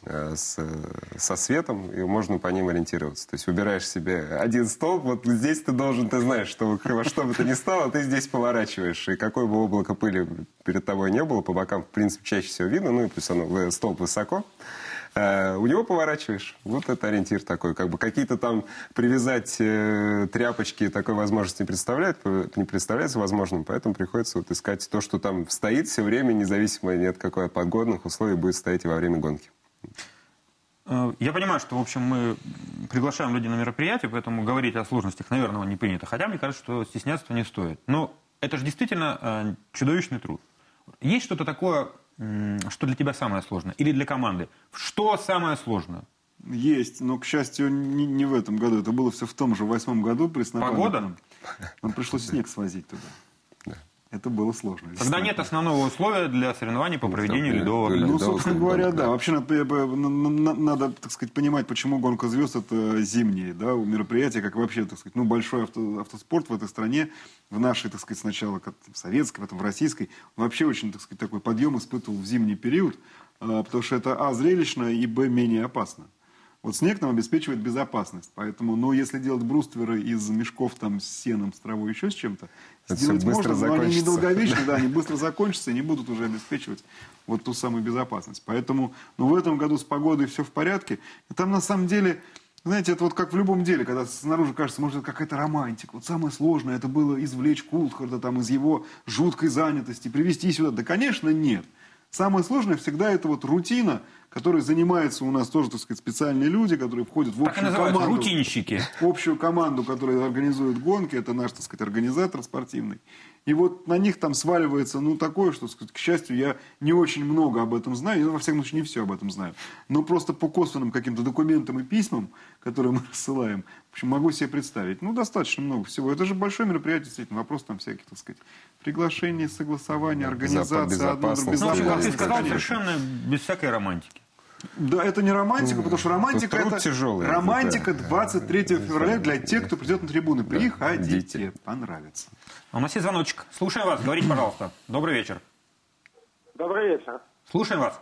со светом, и можно по ним ориентироваться. То есть выбираешь себе один столб, вот здесь ты знаешь, что во что бы то ни стало, ты здесь поворачиваешь. И какое бы облако пыли перед тобой не было, по бокам, в принципе, чаще всего видно, и плюс столб высоко, у него поворачиваешь. Вот это ориентир такой. Какие-то там привязать тряпочки такой возможности не представляется возможным, поэтому приходится искать то, что там стоит все время, независимо от какой от погодных условий будет стоять и во время гонки. Я понимаю, что, в общем, мы приглашаем людей на мероприятие, поэтому говорить о сложностях, наверное, не принято. Хотя, мне кажется, что стесняться не стоит. Но это же действительно чудовищный труд. Есть что-то такое, что для тебя самое сложное? Или для команды? Что самое сложное? Есть, но, к счастью, не в этом году. Это было все в том же 2008 году. Погода? Нам пришлось снег свозить туда. Это было сложно. Когда нет основного условия для соревнований по проведению ледового. Собственно говоря, да. Вообще надо, так сказать, понимать, почему «Гонка звезд» — это зимнее мероприятие, как вообще, так сказать, большой автоспорт в этой стране, в нашей, так сказать, сначала как в советской, потом в российской, он вообще очень, так сказать, такой подъем испытывал в зимний период, потому что это, зрелищно, и, менее опасно. Вот снег нам обеспечивает безопасность. Поэтому, если делать брустверы из мешков с сеном, с травой, еще с чем-то, сделать можно, но они недолговечны, они быстро закончатся и не будут уже обеспечивать вот ту самую безопасность. Поэтому, в этом году с погодой все в порядке. И там, на самом деле, знаете, это вот как в любом деле, когда снаружи кажется, может, это какая-то романтика. Вот самое сложное, это было извлечь Култхарда из его жуткой занятости, привести сюда. Да, конечно, нет. Самое сложное всегда это рутина, которой занимаются у нас тоже, так сказать, специальные люди, которые входят в общую команду. Рутинщики. В общую команду, которая организует гонки. Это наш, так сказать, организатор спортивный. И на них там сваливается, такое, что, так сказать, к счастью, я не очень много об этом знаю. Я, во всяком случае, не все об этом знаю. Но просто по косвенным каким-то документам и письмам, которые мы рассылаем, в общем, могу себе представить. Достаточно много всего. Это же большое мероприятие, действительно. Вопрос там всяких, так сказать, приглашений, согласования, организации. Безопасность. Ты сказал совершенно без всякой романтики. Да, это не романтика, потому что романтика это тяжелый, романтика 23 февраля для тех, кто придет на трибуны. Приходите, понравится. У нас есть звоночек. Слушаем вас. Говорите, пожалуйста. Добрый вечер. Добрый вечер. Слушаем вас.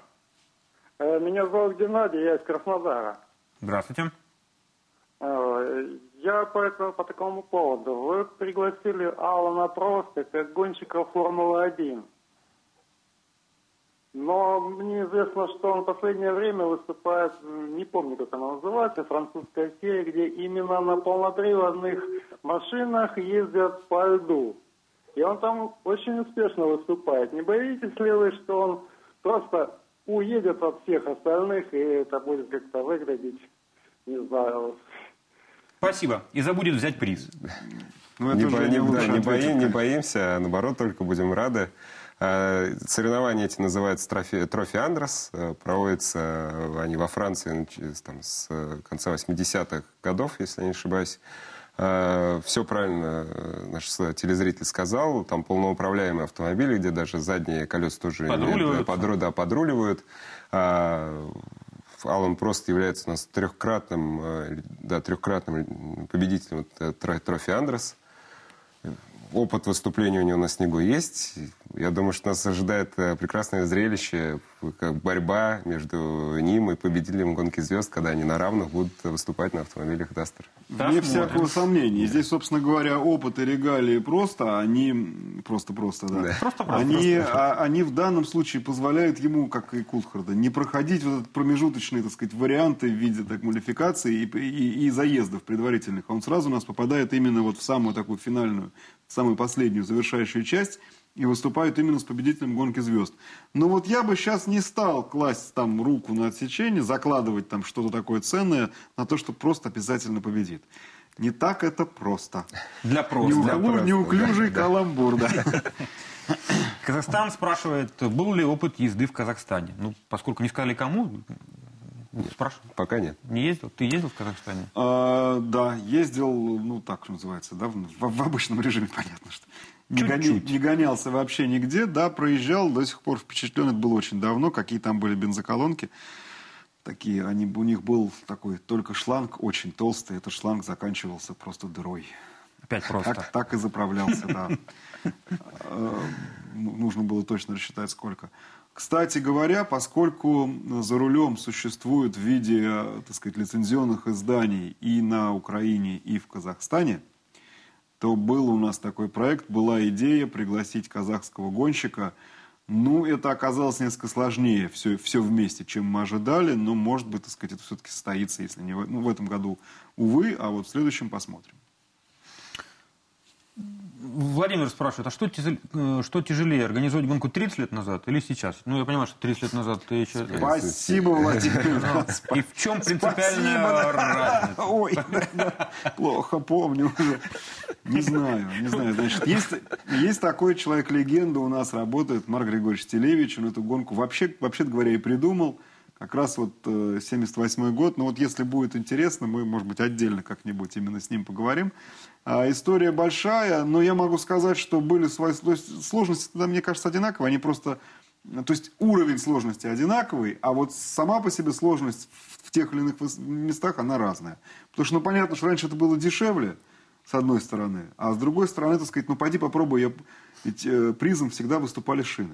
Меня зовут Геннадий, я из Краснодара. Здравствуйте. Я по такому поводу. Вы пригласили Алана Проста как гонщика Формулы-1. Но мне известно, что он в последнее время выступает, не помню, как она называется, французская серия, где именно на полноприводных машинах ездят по льду. И он там очень успешно выступает. Не боитесь ли вы, что он просто уедет от всех остальных, и это будет как-то выглядеть, не знаю... Спасибо. И забудет взять приз. Не боимся, а наоборот, только будем рады. Соревнования эти называются Трофи Андрес. Проводятся они во Франции с конца 80-х годов, если я не ошибаюсь. Все правильно наш телезритель сказал. Там полноуправляемые автомобили, где даже задние колеса тоже подруливают. Алан Прост является у нас трехкратным победителем трофи Андрес. Опыт выступления у него на снегу есть. Я думаю, что нас ожидает прекрасное зрелище, как борьба между ним и победителем гонки звезд, когда они на равных будут выступать на автомобилях Дастер. Вне всякого сомнения. Здесь, собственно говоря, опыт и регалии просто, они они в данном случае позволяют ему, как и Кулхарда, не проходить вот этот промежуточные, так сказать, варианты в виде модификации и заездов предварительных. Он сразу у нас попадает именно вот в самую такую финальную, самую последнюю завершающую часть и выступает именно с победителем гонки звезд. Но вот я бы сейчас не стал класть там руку на отсечение, закладывать там что-то такое ценное на то, что просто обязательно победит. Не так это просто. Неуклюжий каламбур, да. Казахстан спрашивает, был ли опыт езды в Казахстане? Ну, поскольку не сказали кому, спрашиваю. Пока нет. Не ездил? Ты ездил в Казахстане? Да, ездил, ну так что называется, да, в обычном режиме, понятно, что. Не гонялся вообще нигде, да, проезжал, до сих пор впечатлен, это было очень давно, какие там были бензоколонки. Такие, у них был такой только шланг очень толстый, этот шланг заканчивался просто дырой. Опять просто. Так и заправлялся, да. Нужно было точно рассчитать, сколько. Кстати говоря, поскольку за рулем существует в виде, так сказать, лицензионных изданий и на Украине, и в Казахстане, то был у нас такой проект, была идея пригласить казахского гонщика. Ну, это оказалось несколько сложнее все вместе, чем мы ожидали, но, может быть, так сказать, это все-таки состоится, если не в этом году, увы, а вот в следующем посмотрим. Владимир спрашивает, а что тяжелее, организовать гонку 30 лет назад или сейчас? Ну, я понимаю, что 30 лет назад ты еще... Спасибо, Владимир. И в чем принципиальная разница? Ой, плохо помню уже. Не знаю. Значит, есть такой человек-легенда у нас работает, Марк Григорьевич Телевич, он эту гонку вообще-то говоря и придумал. Как раз вот 78-й год. Но вот если будет интересно, мы, может быть, отдельно как-нибудь именно с ним поговорим. История большая, но я могу сказать, что были свои сложности, тогда, мне кажется, одинаковые. Они просто... То есть уровень сложности одинаковый, а вот сама по себе сложность в тех или иных местах, она разная. Потому что, понятно, что раньше это было дешевле, с одной стороны. А с другой стороны, так сказать, пойди попробуй. Ведь призом всегда выступали шины.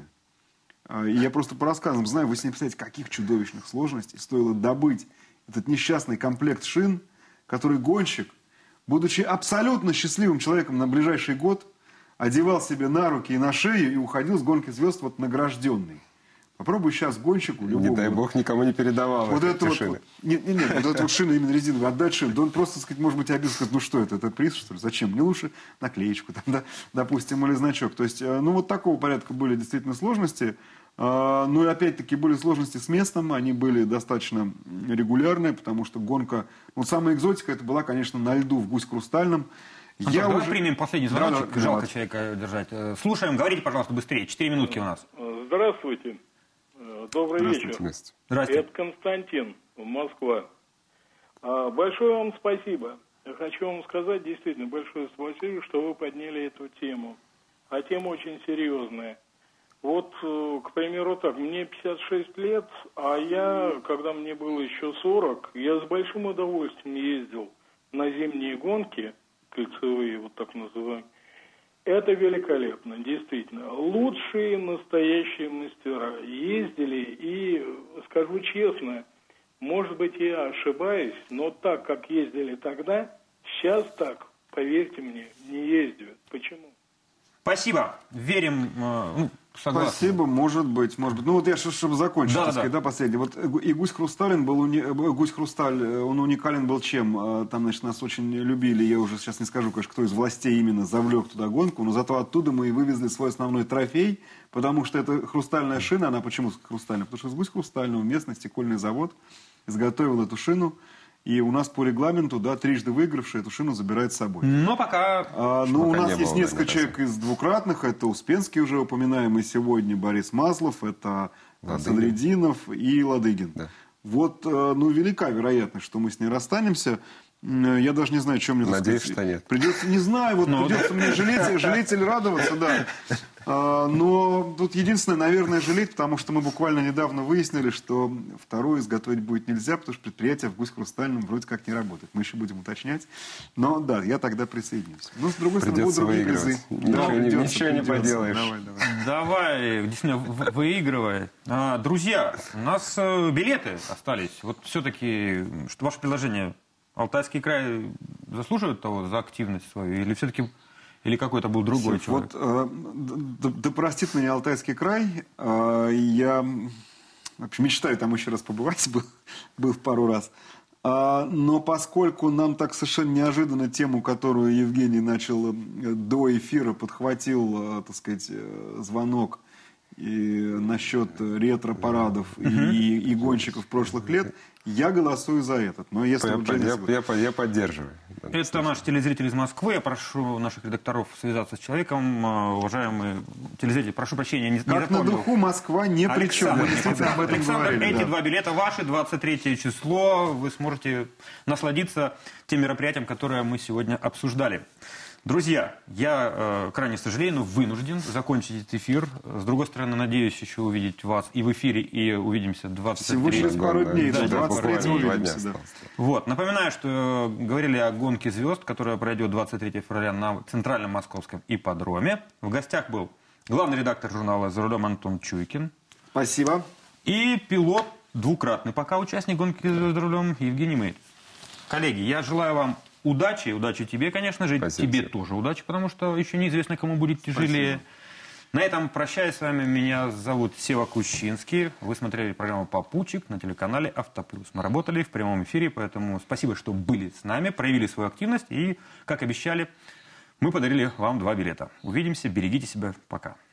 И я просто по рассказам знаю, вы себе не представляете, каких чудовищных сложностей стоило добыть этот несчастный комплект шин, который гонщик, будучи абсолютно счастливым человеком на ближайший год, одевал себе на руки и на шею и уходил с гонки звезд вот награжденный. Попробуй сейчас гонщику любому... Не дай бог никому не передавал вот эти шины. Нет, вот эту вот шину именно резиновую отдать шину. Да он просто, так сказать, может быть, обидно сказать, ну что это, этот приз, что ли? Зачем? Мне лучше наклеечку, там, да, допустим, или значок. То есть, ну вот такого порядка были действительно сложности. Ну и опять-таки были сложности с местом, они были достаточно регулярные, потому что гонка... Вот самая экзотика это была, конечно, на льду в Гусь-Хрустальном. Давай примем последний звоночек, жалко человека держать. Слушаем, говорите, пожалуйста, быстрее, 4 минутки у нас. Здравствуйте. Добрый вечер. Здравствуйте. Это Константин, Москва. Большое вам спасибо. Я хочу вам сказать действительно большое спасибо, что вы подняли эту тему. А тема очень серьезная. Вот, к примеру, так, мне 56 лет, а я, когда мне было еще 40, я с большим удовольствием ездил на зимние гонки, кольцевые, вот так называемые. Это великолепно, действительно. Лучшие настоящие мастера ездили, и, скажу честно, может быть, я ошибаюсь, но так, как ездили тогда, сейчас так, поверьте мне, не ездят. Почему? Спасибо. Верим, согласен. Спасибо, может быть. Ну вот я, чтобы закончить, да, последний. Вот и Гусь-Хрусталь был, Гусь-Хрусталь, он уникален был чем? Там, значит, нас очень любили, я уже сейчас не скажу, конечно, кто из властей именно завлек туда гонку, но зато оттуда мы и вывезли свой основной трофей, потому что эта хрустальная шина, она почему хрустальная? Потому что с Гусь-Хрустального местный стекольный завод изготовил эту шину, и у нас по регламенту, да, трижды выигравший эту шину забирает с собой. Но пока... у нас есть несколько человек из двукратных. Это Успенский, уже упоминаемый сегодня, Борис Маслов, это Садридинов и Ладыгин. Да. Вот, велика вероятность, что мы с ней расстанемся. Я даже не знаю, чем мне... Надеюсь, что нет. Придется, не знаю, вот придется мне жалеть или радоваться, да. Но тут единственное, наверное, жалеть, потому что мы буквально недавно выяснили, что вторую изготовить будет нельзя, потому что предприятие в Гусь-Хрустальном вроде как не работает. Мы еще будем уточнять. Но да, я тогда присоединюсь. Но с другой стороны, будут другие призы. Ничего не поделаешь. Давай, действительно, выигрывай. Друзья, у нас билеты остались. Вот все-таки, что ваше предложение, Алтайский край заслуживает того за активность свою? Или все-таки... Или какой-то был другой человек? Вот, да простит меня Алтайский край. Я вообще мечтаю там еще раз побывать. Был пару раз. Но поскольку нам так совершенно неожиданно тему, которую Евгений начал до эфира, подхватил, так сказать, звонок и насчет ретро-парадов и гонщиков прошлых лет, я голосую за этот. Но если я поддерживаю. Это наш телезритель из Москвы. Я прошу наших редакторов связаться с человеком. Уважаемые телезрители, прошу прощения, не как запомнил. На духу Москва ни при чем. Мы действительно об этом говорили. Эти два билета ваши, 23 число. Вы сможете насладиться тем мероприятием, которое мы сегодня обсуждали. Друзья, я крайне сожалею, но вынужден закончить этот эфир. С другой стороны, надеюсь еще увидеть вас и в эфире, и увидимся 23 Всего через пару дней, да, 23 увидимся. Да. Вот. Напоминаю, что говорили о гонке звезд, которая пройдет 23 февраля на Центральном Московском ипподроме. В гостях был главный редактор журнала «За рулем» Антон Чуйкин. Спасибо. И пилот, двукратный пока участник гонки «За рулем» Евгений Мейц. Коллеги, я желаю вам удачи тебе, конечно же, спасибо. Тебе тоже удачи, потому что еще неизвестно, кому будет тяжелее. Спасибо. На этом прощаюсь с вами. Меня зовут Сева Кущинский. Вы смотрели программу «Попутчик» на телеканале «Автоплюс». Мы работали в прямом эфире, поэтому спасибо, что были с нами, проявили свою активность и, как обещали, мы подарили вам 2 билета. Увидимся, берегите себя, пока.